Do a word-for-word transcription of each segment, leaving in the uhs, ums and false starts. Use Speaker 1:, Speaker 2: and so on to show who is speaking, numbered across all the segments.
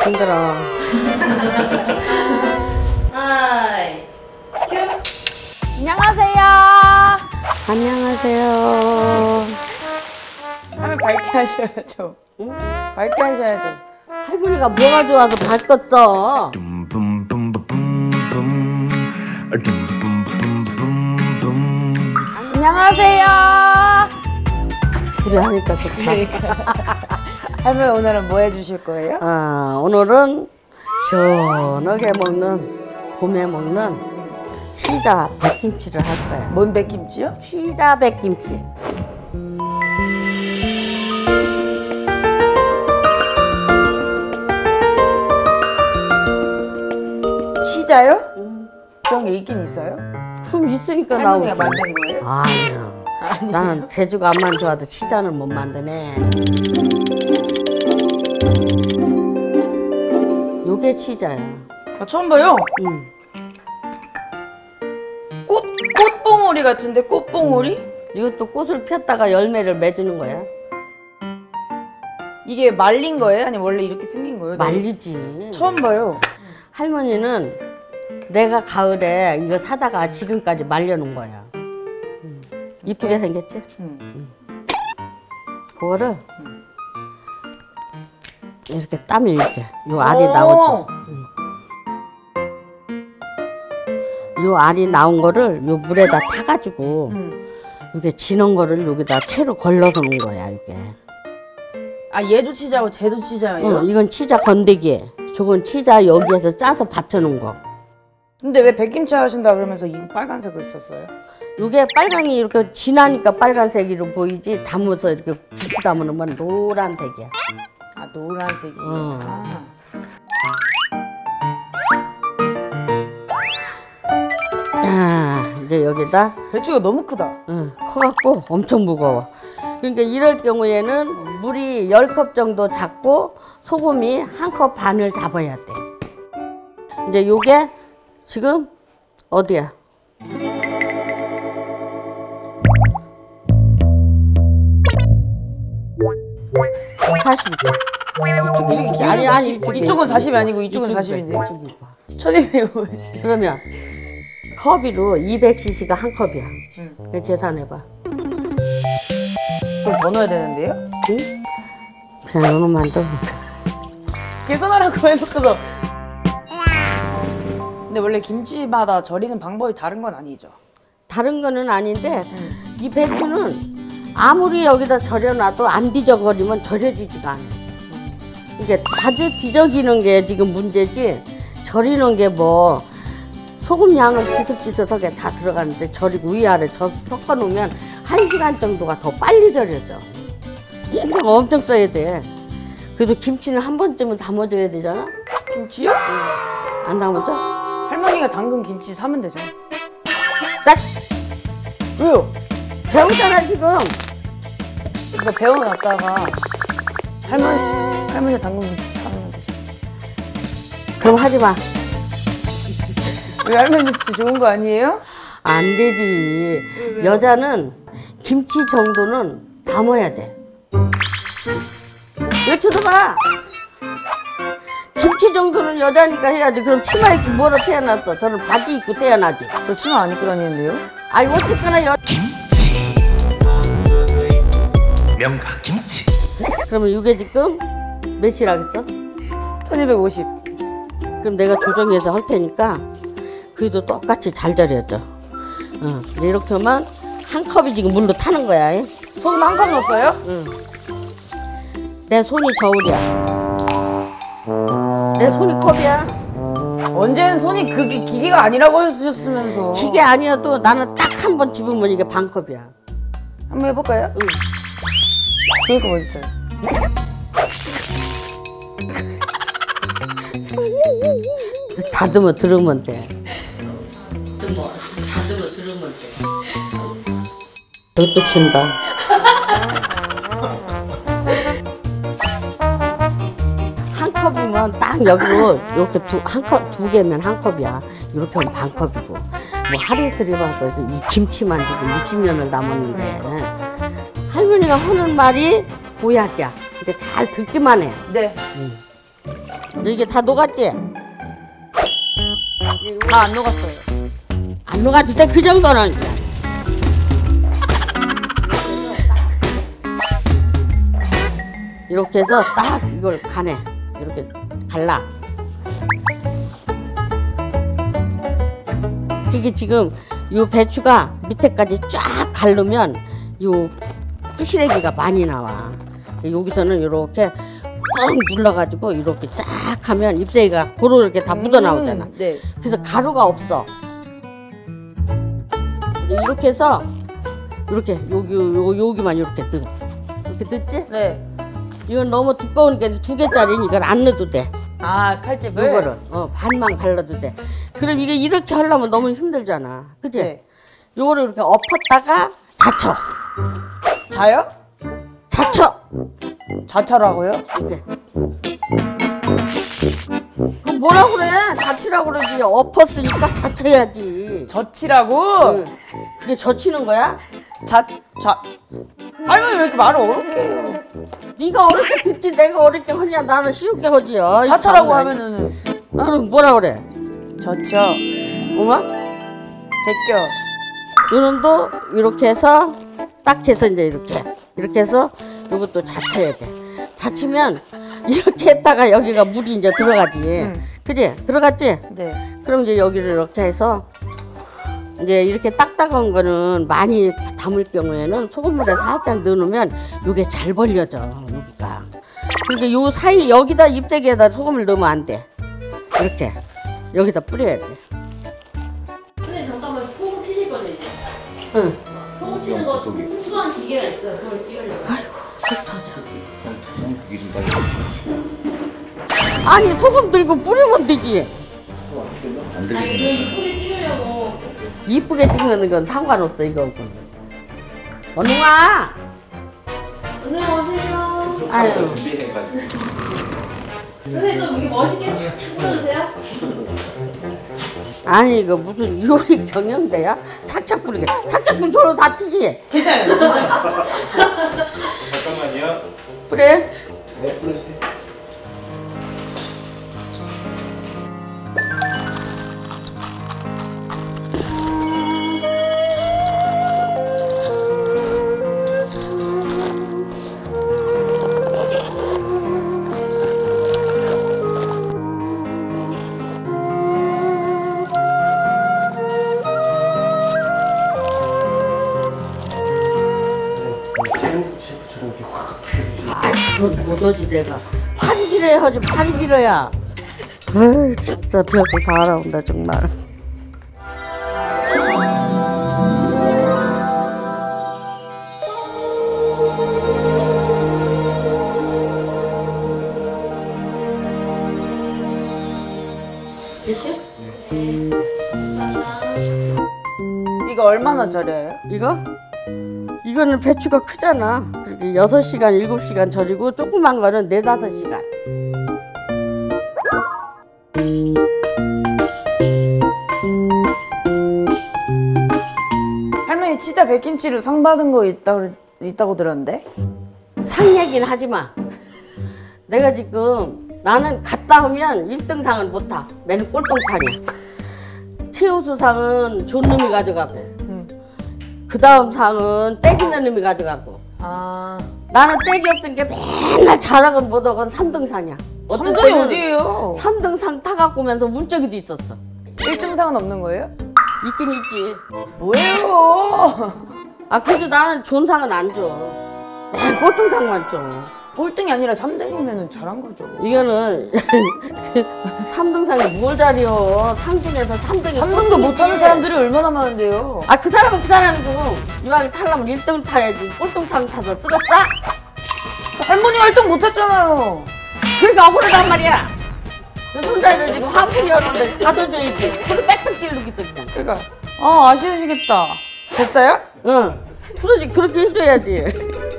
Speaker 1: 힘들어.
Speaker 2: 하이 큐.
Speaker 3: 안녕하세요.
Speaker 1: 안녕하세요.
Speaker 3: 하면 밝게 하셔야죠. 응? 밝게 하셔야죠.
Speaker 1: 할머니가 뭐가 좋아서 바꿨어?
Speaker 3: 안녕하세요.
Speaker 1: 둘이 하니까 좋다.
Speaker 3: 그러니까. 할머니 오늘은 뭐 해주실 거예요?
Speaker 1: 아, 오늘은 시원하게 먹는, 봄에 먹는 치자 백김치를 할 거야.
Speaker 3: 뭔 백김치요?
Speaker 1: 치자 백김치.
Speaker 3: 치자요? 응. 그런 게 있긴 있어요?
Speaker 1: 좀 있으니까 나오지.
Speaker 3: 할머니가 만든 거예요?
Speaker 1: 아니야.
Speaker 3: 아니요.
Speaker 1: 나는 제주가 암만 좋아도 치자는 못 만드네. 요게 치자야.
Speaker 3: 아, 처음 봐요?
Speaker 1: 응.
Speaker 3: 꽃, 꽃봉오리 같은데 꽃봉오리?
Speaker 1: 이것도 꽃을 폈다가 열매를 맺는 거야.
Speaker 3: 이게 말린 거예요? 아니면 원래 이렇게 생긴 거예요?
Speaker 1: 말리지.
Speaker 3: 처음 봐요.
Speaker 1: 할머니는 내가 가을에 이거 사다가 지금까지 말려놓은 거야. 응. 이쁘게 생겼지?
Speaker 3: 응.
Speaker 1: 응. 그거를 이렇게 따면 이렇게 요 알이 나오지. 응. 요 알이 나온 거를 요 물에다 타가지고
Speaker 3: 응.
Speaker 1: 이게 진한 거를 여기다 채로 걸러서 놓은 거야 이게.
Speaker 3: 아 얘도 치자고 쟤도 치자예요?
Speaker 1: 어, 이건 치자 건더기. 저건 치자 여기에서 짜서 받쳐놓은 거.
Speaker 3: 근데 왜 백김치 하신다 그러면서 이거 빨간색을 썼어요?
Speaker 1: 이게 빨강이 이렇게 진하니까 빨간색으로 보이지 담아서 이렇게 굳이 담아놓으면 노란색이야.
Speaker 3: 아 노란색이.
Speaker 1: 어.
Speaker 3: 아.
Speaker 1: 아, 이제 여기다
Speaker 3: 배추가 너무 크다.
Speaker 1: 응, 커갖고 엄청 무거워. 그러니까 이럴 경우에는 물이 열 컵 정도 잡고 소금이 한 컵 반을 잡아야 돼. 이제 요게 지금 어디야? 사십. 이쪽이 이쪽이 아니 아니 이쪽이
Speaker 3: 이쪽은 사십이 아니고 이쪽은
Speaker 1: 이쪽이
Speaker 3: 사십인데.
Speaker 1: 이쪽이 봐.
Speaker 3: 천이백오십.
Speaker 1: 그러면 컵이로 이백 씨씨가 한 컵이야.
Speaker 3: 응.
Speaker 1: 그래 계산해봐.
Speaker 3: 그럼 더 넣어야 되는데요?
Speaker 1: 응? 그냥 요놈만 더.
Speaker 3: 계산하라고 해놓고서. 근데 원래 김치마다 절이는 방법이 다른 건 아니죠?
Speaker 1: 다른 거는 아닌데
Speaker 3: 응.
Speaker 1: 이 배추는 아무리 여기다 절여놔도 안 뒤적거리면 절여지지가 않아. 이게 자주 뒤적이는 게 지금 문제지 절이는 게 뭐 소금 양은 비슷비슷하게 다 들어가는데 절이고 위아래 저 섞어 놓으면 한 시간 정도가 더 빨리 절여져. 신경 엄청 써야 돼. 그래도 김치는 한 번쯤은 담아줘야 되잖아.
Speaker 3: 김치요?
Speaker 1: 응. 안 담아줘?
Speaker 3: 할머니가 담근 김치 사면 되죠.
Speaker 1: 나
Speaker 3: 왜요?
Speaker 1: 배우잖아 지금.
Speaker 3: 이거 배워놨다가 할머니, 할머니가 담근 김치 사면 되죠.
Speaker 1: 그럼 하지 마.
Speaker 3: 왜 할머니도 좋은 거 아니에요?
Speaker 1: 안 되지.
Speaker 3: 왜요?
Speaker 1: 여자는 김치 정도는 담아야 돼. 왜 쳐다봐? 김치 정도는 여자니까 해야지. 그럼 치마 입고 뭐로 태어났어? 저는 바지 입고 태어나지.
Speaker 3: 저 치마 안 입고 다니는데요?
Speaker 1: 아니 어쨌거나 여...
Speaker 4: 김치 명가 김치.
Speaker 1: 그러면 이게 지금 몇이라겠어?
Speaker 3: 천이백오십.
Speaker 1: 그럼 내가 조정해서 할 테니까 그래도 똑같이 잘 절여져. 어, 이렇게 하면 한 컵이 지금 물로 타는 거야. 예?
Speaker 3: 소금 한 컵 넣었어요?
Speaker 1: 응. 내 손이 저울이야. 내 손이 컵이야.
Speaker 3: 언제는 손이 그게 기계가 아니라고 해주셨으면서.
Speaker 1: 기계 아니어도 나는 딱 한 번 집으면 이게 반 컵이야.
Speaker 3: 한번 해볼까요?
Speaker 1: 응.
Speaker 3: 종이컵 어디 있어요?
Speaker 1: 다듬어 들으면 돼. 다듬어 다듬어 들으면 돼. 이것도 준다. 한 컵이면 딱 여기로 이렇게 두 한 컵 두 개면 한 컵이야. 이렇게 하면 반 컵이고. 뭐 하루 이틀 해봐도 이 김치만 지금 육십 년을 남았는데 할머니가 하는 말이 보약이야. 그러니까 잘 듣기만 해.
Speaker 3: 네.
Speaker 1: 응. 이게 다 녹았지?
Speaker 3: 다 안 녹았어요.
Speaker 1: 안 녹아도 돼, 그 정도는. 이렇게 해서 딱 이걸 가네. 이렇게 갈라. 이게 지금 요 배추가 밑에까지 쫙 갈르면 요 부시래기가 많이 나와. 여기서는 이렇게 꾹 눌러가지고 이렇게 쫙 하면 잎새가 고루 이렇게 다 묻어 나오잖아.
Speaker 3: 음, 네.
Speaker 1: 그래서 가루가 없어. 이렇게 해서 이렇게 여기 요, 여기만 이렇게 넣어. 이렇게 넣지?
Speaker 3: 네.
Speaker 1: 이건 너무 두꺼우니까 두 개짜리는 이건 안 넣어도 돼.
Speaker 3: 아, 칼집을?
Speaker 1: 이거를 어, 반만 갈라도 돼. 그럼 이게 이렇게 하려면 너무 힘들잖아. 그치?
Speaker 3: 네.
Speaker 1: 요거를 이렇게 엎었다가 자쳐.
Speaker 3: 자요?
Speaker 1: 자쳐.
Speaker 3: 자차라고요?
Speaker 1: 이렇게. 그럼 뭐라 그래? 자치라고 그러지. 엎었으니까 자쳐야지.
Speaker 3: 젖히라고?
Speaker 1: 응. 그게 젖히는 거야?
Speaker 3: 자, 자. 할머니 왜 이렇게 말을 어렵게 해요?
Speaker 1: 네가 어렵게 듣지 내가 어렵게 하냐. 나는 쉬우게 하지. 어이,
Speaker 3: 자차라고
Speaker 1: 참나.
Speaker 3: 하면은
Speaker 1: 그럼 뭐라 그래?
Speaker 3: 젖혀,
Speaker 1: 어머?
Speaker 3: 제껴.
Speaker 1: 요놈도 이렇게 해서 딱 해서 이제 이렇게 이렇게 해서 요것도 자쳐야 돼. 자치면 이렇게 했다가 여기가 물이 이제 들어가지.
Speaker 3: 응.
Speaker 1: 그지? 들어갔지?
Speaker 3: 네.
Speaker 1: 그럼 이제 여기를 이렇게 해서 이제 이렇게 딱딱한 거는 많이 담을 경우에는 소금물에 살짝 넣어놓으면 요게 잘 벌려져 여기가. 그러니까 요 사이 여기다 잎대기에다 소금을 넣으면 안 돼. 이렇게 여기다 뿌려야 돼.
Speaker 2: 선생님 잠깐만 소금 치실 거죠 이제?
Speaker 1: 응.
Speaker 2: 소금 치는 거 특수한 기계가 있어요. 그걸 찍으려고.
Speaker 1: 아니 소금 들고 뿌리면 되지.
Speaker 2: 아니 그 이쁘게 찍으려고.
Speaker 1: 이쁘게 찍는 건 상관없어 이거. 언니가.
Speaker 2: 오늘 오세요.
Speaker 1: 아유.
Speaker 2: 선생님 좀 이게 멋있게 착착 뿌려주세요.
Speaker 1: 아니 이거 무슨 요리 경영대야? 착착 뿌리게. 착착 뿌리 저로 다 튀지.
Speaker 2: 괜찮아요. 괜찮아요.
Speaker 5: 잠깐만요.
Speaker 1: 그래?
Speaker 5: 네, 불러주세요. 셰프처럼 이렇게 확.
Speaker 1: 아 그건 못하지 내가. 팔이 길어야 하지 팔이 길어야. 아이 진짜 별거 다 알아온다 정말. 됐지?
Speaker 3: 이거 얼마나 절여요?
Speaker 1: 이거? 이거는 배추가 크잖아. 그렇게 여섯 시간, 일곱 시간 절이고 조그만 거는 네다섯 시간.
Speaker 3: 할머니 진짜 백김치로 상 받은 거 있다, 그러- 있다고 들었는데?
Speaker 1: 상 얘기는 하지 마. 내가 지금 나는 갔다 오면 일 등 상을 못 타. 맨 꼴등상이야. 최우수상은 좋은 놈이 가져가고 그 다음 상은 떼기 있는 놈이 가져가고
Speaker 3: 아,
Speaker 1: 나는 떼기 없으니까 맨날 잘하건 못하건 삼 등 상이야.
Speaker 3: 삼 등이 어디예요?
Speaker 1: 삼 등 상 타갖고 오면서 문짝이도 있었어.
Speaker 3: 일 등 상은 없는 거예요?
Speaker 1: 있긴 있지.
Speaker 3: 뭐예요?
Speaker 1: 아 그래도 나는 좋은 상은 안 줘. 맨 꼴등상만 줘.
Speaker 3: 꼴등이 아니라 삼 등이면 잘한 거죠.
Speaker 1: 이거는 삼 등상이 뭘 잘해요. 상 중에서 삼 등이
Speaker 3: 삼 등도 못하는 사람들이 얼마나 많은데요?
Speaker 1: 아 그 사람은 그 사람이고 이왕에 타려면 일 등 타야지. 꼴등상 타서 쓰겠다?
Speaker 3: 할머니가 일 등 못했잖아요.
Speaker 1: 그러니까 억울하단 말이야. 그 손자애들 지금 화분이 오는데 가둬줘야지. 손을 빽빽 찌르고 있어 그냥.
Speaker 3: 그러니까 아 아쉬우시겠다. 됐어요?
Speaker 1: 응. 그러지 그렇게 해줘야지.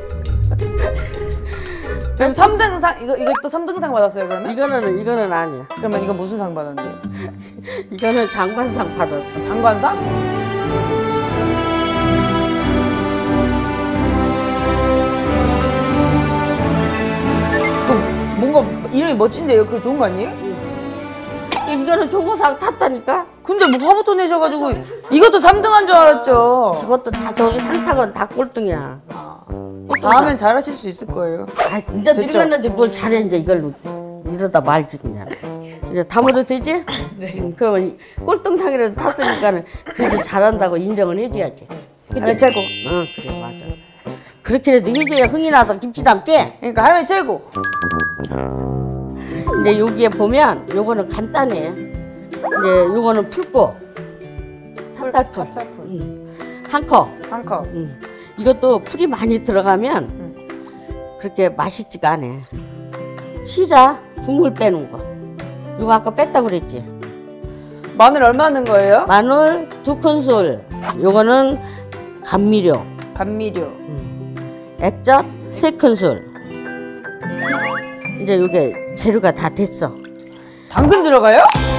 Speaker 3: 그럼 삼 등 상 이거 이것도 삼 등 상 받았어요 그러면?
Speaker 1: 이거는 이거는 아니야.
Speaker 3: 그러면 이건 무슨 상 받았는데?
Speaker 1: 이거는 장관상 받았어.
Speaker 3: 장관상? 그럼 뭔가 이름이 멋진데요? 그거 좋은 거 아니에요?
Speaker 1: 이거는 조고상 탔다니까.
Speaker 3: 근데 뭐 화부터 내셔가지고 이것도 삼 등 한 줄 알았죠.
Speaker 1: 그것도 다 저기 상탁은 다 꼴등이야.
Speaker 3: 다음엔 잘하실 수 있을 거예요.
Speaker 1: 아, 이제
Speaker 3: 됐죠?
Speaker 1: 늙었는데 뭘 잘해 이제 이걸로 이러다 말지 그냥. 이제 담아도 되지? 네. 그러면 꼴등상이라도 탔으니까는 그래도 잘한다고 인정을 해줘야지.
Speaker 3: 할머니 최고.
Speaker 1: 응, 그래 맞아. 그렇게라도 해줘야 흥이 나서 김치 담지.
Speaker 3: 그러니까 할머니 최고.
Speaker 1: 근데 여기에 보면 요거는 간단해. 이제 요거는 풀고 찹쌀풀 응. 한 컵.
Speaker 3: 한 컵.
Speaker 1: 응. 이것도 풀이 많이 들어가면 그렇게 맛있지가 않아. 시자 국물 빼는 거. 이거 아까 뺐다고 그랬지.
Speaker 3: 마늘 얼마 넣은 거예요?
Speaker 1: 마늘 두 큰술. 요거는 감미료.
Speaker 3: 감미료.
Speaker 1: 액젓 세 큰술. 이제 요게 재료가 다 됐어.
Speaker 3: 당근 들어가요?